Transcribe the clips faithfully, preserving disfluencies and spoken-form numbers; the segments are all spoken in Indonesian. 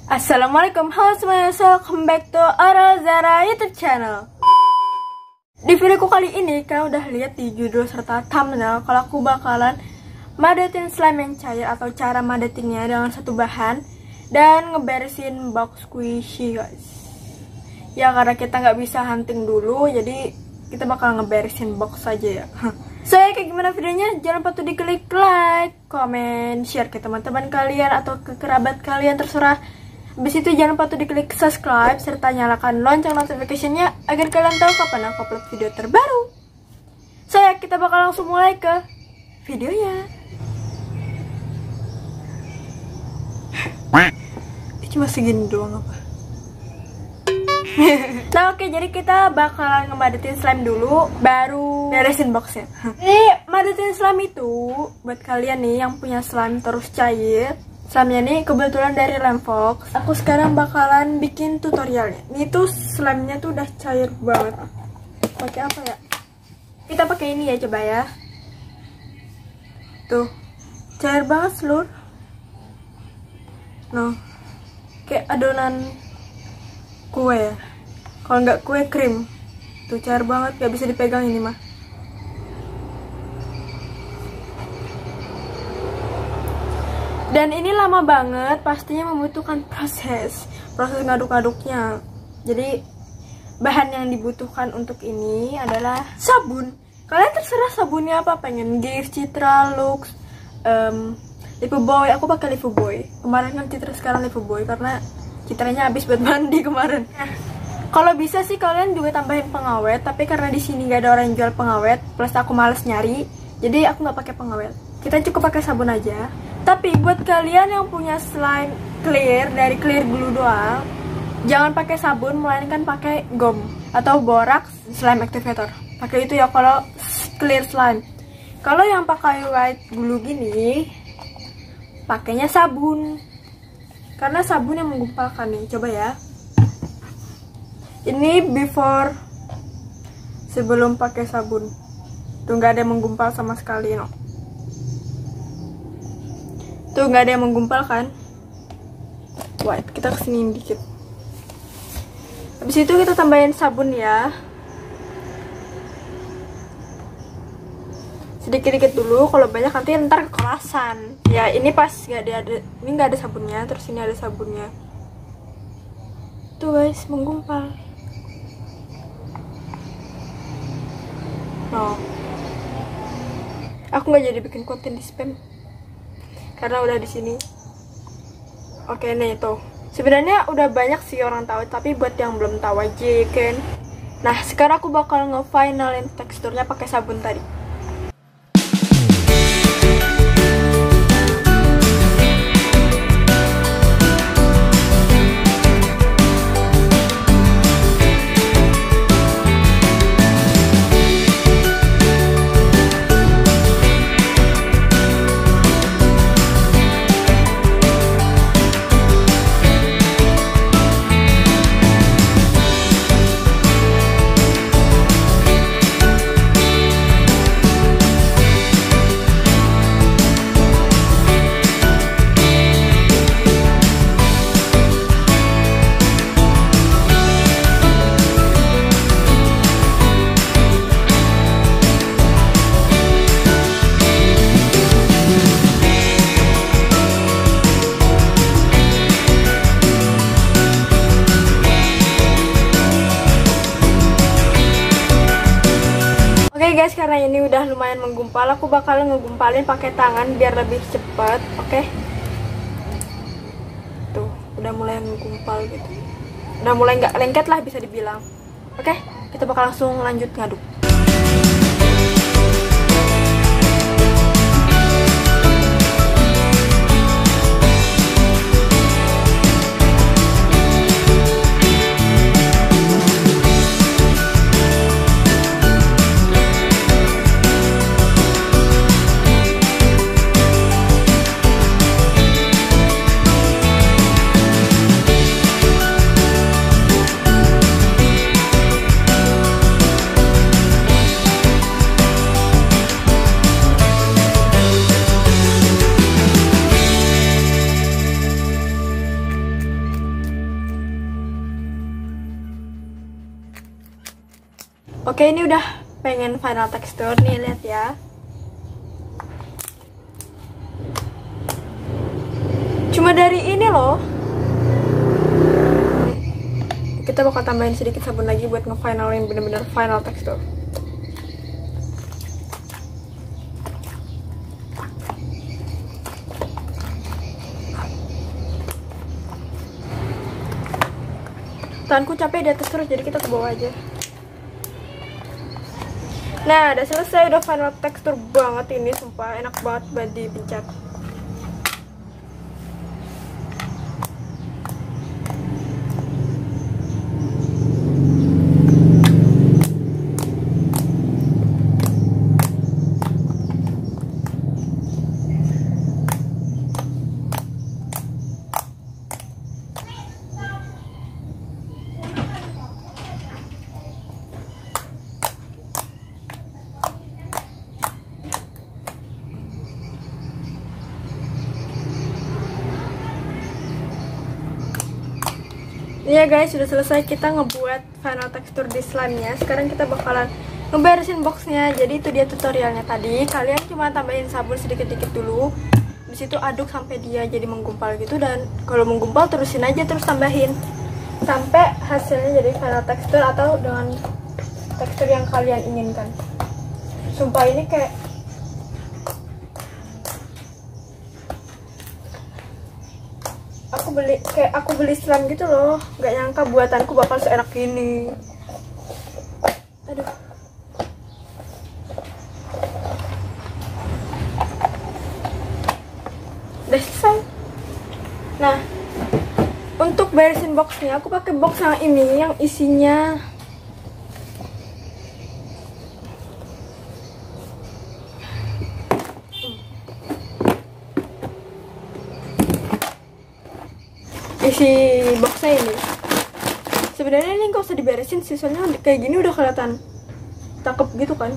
Assalamualaikum, halo semuanya, welcome back to Oral Zara YouTube channel. Di videoku kali ini, kalian udah lihat di judul serta thumbnail kalau aku bakalan madetin slime yang cair atau cara madetinnya dengan satu bahan dan ngeberesin box squishy, guys. Ya karena kita nggak bisa hunting dulu, jadi kita bakal ngeberesin box saja ya. So, ya, kayak gimana videonya? Jangan lupa tuh diklik like, comment, share ke teman-teman kalian atau ke kerabat kalian, terserah. Habis itu jangan lupa tuh diklik subscribe serta nyalakan lonceng notification-nya agar kalian tahu kapan aku upload video terbaru. So, ya, kita bakal langsung mulai ke videonya. Ini cuma segini doang apa? Nah, oke, jadi kita bakalan ngemadetin slime dulu, baru beresin boxnya. Ini madetin slime itu buat kalian nih yang punya slime terus cair. Slime-nya nih kebetulan dari Lemfox. Aku sekarang bakalan bikin tutorialnya. Ini tuh slime-nya tuh udah cair banget. Pakai apa ya? Kita pakai ini ya, coba ya. Tuh, cair banget seluruh. Noh, kayak adonan kue ya. Kalau nggak kue, krim. Tuh cair banget, nggak bisa dipegang ini mah. Dan ini lama banget, pastinya membutuhkan proses proses ngaduk-ngaduknya. Jadi bahan yang dibutuhkan untuk ini adalah sabun. Kalian terserah sabunnya apa, pengen Gif, Citra, Lux, um, Lifuboy. Aku pakai Lifuboy. Kemarin kan Citra, sekarang Lifuboy karena Citranya habis buat mandi kemarin. Nah, kalau bisa sih kalian juga tambahin pengawet, tapi karena di sini gak ada orang yang jual pengawet, plus aku males nyari, jadi aku nggak pakai pengawet. Kita cukup pakai sabun aja. Tapi buat kalian yang punya slime clear dari clear glue doang, jangan pakai sabun, melainkan pakai gom atau borax slime activator. Pakai itu ya kalau clear slime. Kalau yang pakai white glue gini, pakainya sabun. Karena sabun yang menggumpalkan nih. Coba ya. Ini before, sebelum pakai sabun. Tuh nggak ada yang menggumpal sama sekali, no. Tuh nggak ada yang menggumpal kan? White, kita kesini dikit. Habis itu kita tambahin sabun ya. Sedikit-dikit dulu, kalau banyak nanti ntar kekerasan. Ya ini pas nggak ada, ada ini nggak ada sabunnya, terus ini ada sabunnya. Tuh guys, menggumpal. No. Aku nggak jadi bikin konten di spam karena udah di sini. Oke nih tuh. Sebenarnya udah banyak sih orang tahu, tapi buat yang belum tahu aja kan. Nah, sekarang aku bakal nge-finalin teksturnya pakai sabun tadi. Oke guys, karena ini udah lumayan menggumpal, aku bakal ngegumpalin pakai tangan biar lebih cepat. Oke. Tuh, udah mulai menggumpal gitu. Udah mulai nggak lengket lah bisa dibilang. Oke, kita bakal langsung lanjut ngaduk. Oke, ini udah pengen final tekstur nih, lihat ya. Cuma dari ini loh. Kita bakal tambahin sedikit sabun lagi buat ngefinalin bener-bener final tekstur. Tanganku capek di atas terus, jadi kita ke bawah aja. Nah, udah selesai, udah final tekstur banget ini, sumpah enak banget buat dipencet. Iya guys, sudah selesai kita ngebuat final tekstur di slime-nya. Sekarang kita bakalan ngeberesin boxnya. Jadi itu dia tutorialnya tadi. Kalian cuma tambahin sabun sedikit-sedikit dulu. Di situ aduk sampai dia jadi menggumpal gitu, dan kalau menggumpal terusin aja terus tambahin sampai hasilnya jadi final tekstur atau dengan tekstur yang kalian inginkan. Sumpah ini kayak aku beli kayak aku beli slime gitu loh, nggak nyangka buatanku bakal seenak ini. Aduh, udah selesai. Nah, untuk beresin boxnya aku pakai box yang ini yang isinya isi boxnya ini. Sebenarnya ini nggak usah diberesin sih, soalnya kayak gini udah kelihatan cakep gitu kan.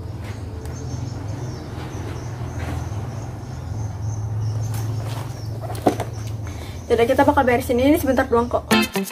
Jadi kita bakal beresin ini sebentar doang kok.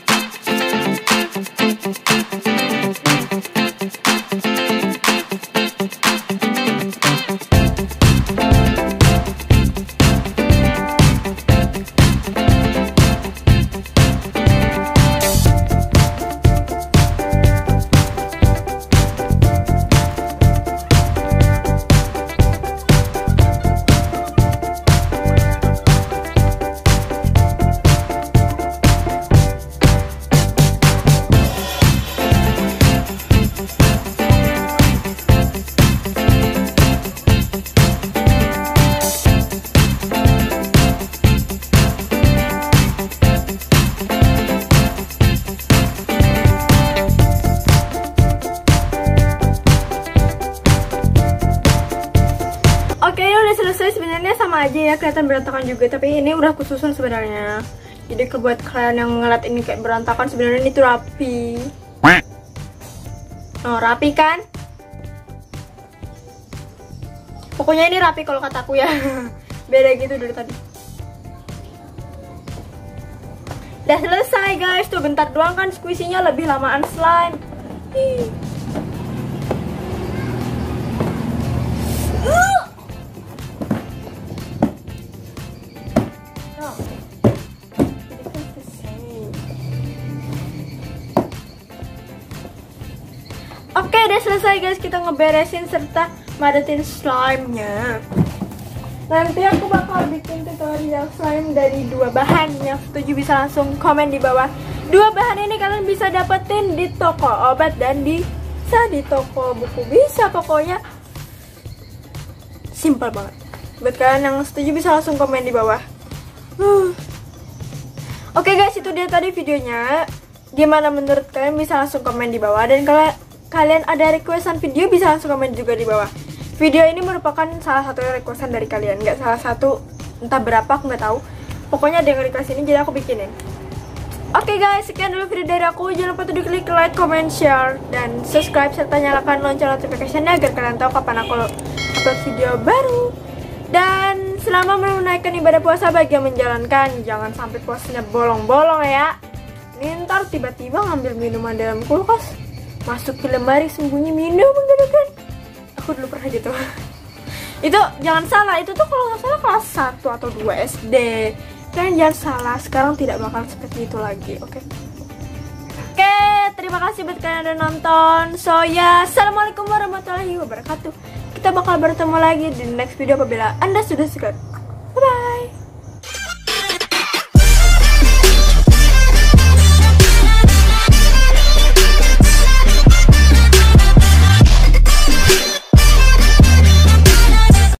Oke, udah selesai. Sebenarnya sama aja ya, kelihatan berantakan juga, tapi ini udah aku susun sebenarnya. Jadi kebuat kalian yang ngeliat ini kayak berantakan, sebenarnya ini tuh rapi. Oh, rapi kan? Pokoknya ini rapi kalau kataku ya. Beda gitu dari tadi. Udah selesai guys, tuh bentar doang kan squishy-nya, lebih lamaan slime. Ih. Oke, udah selesai guys, kita ngeberesin serta madatin slime-nya. Nanti aku bakal bikin tutorial slime dari dua bahan. Yang setuju bisa langsung komen di bawah. Dua bahan ini kalian bisa dapetin di toko obat dan bisa di toko buku, bisa pokoknya simple banget. Buat kalian yang setuju bisa langsung komen di bawah. uh. Oke guys, itu dia tadi videonya. Gimana menurut kalian, bisa langsung komen di bawah. Dan kalau kalian ada requestan video bisa langsung komen juga di bawah. Video ini merupakan salah satu requestan dari kalian, nggak salah satu, entah berapa aku nggak tahu. Pokoknya ada yang request ini, jadi aku bikinin. Oke guys, sekian dulu video dari aku. Jangan lupa untuk klik like, comment, share, dan subscribe serta nyalakan lonceng notification-nya agar kalian tahu kapan aku upload video baru. Dan selama menunaikan ibadah puasa bagi yang menjalankan, jangan sampai puasanya bolong-bolong ya. Ini ntar tiba-tiba ngambil minuman dalam kulkas. masuk ke lemari sembunyi minum gitu kan. Aku dulu pernah gitu. Itu jangan salah, itu tuh kalau nggak salah kelas satu atau dua S D. Kalian jangan salah, sekarang tidak bakal seperti itu lagi, oke? Okay? Oke, okay, terima kasih buat kalian yang udah nonton. So ya, assalamualaikum warahmatullahi wabarakatuh. Kita bakal bertemu lagi di next video apabila Anda sudah suka. Bye bye.